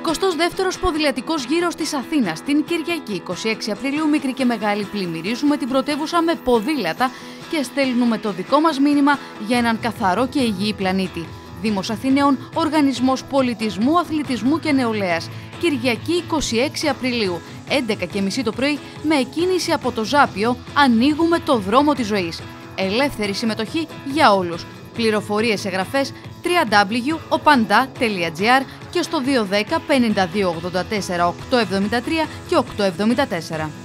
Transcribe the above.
32ος ποδηλατικός γύρος της Αθήνας την Κυριακή 26 Απριλίου, μικρή και μεγάλη, πλημμυρίζουμε την πρωτεύουσα με ποδήλατα και στέλνουμε το δικό μας μήνυμα για έναν καθαρό και υγιή πλανήτη. Δήμος Αθηναίων, Οργανισμός Πολιτισμού, Αθλητισμού και Νεολαίας. Κυριακή 26 Απριλίου, 11:30 το πρωί, με εκκίνηση από το Ζάπιο, ανοίγουμε το δρόμο της ζωής. Ελεύθερη συμμετοχή για όλους. Πληροφορίες, εγγραφές www.opanda.gr και στο 210 52 84 873 και 874.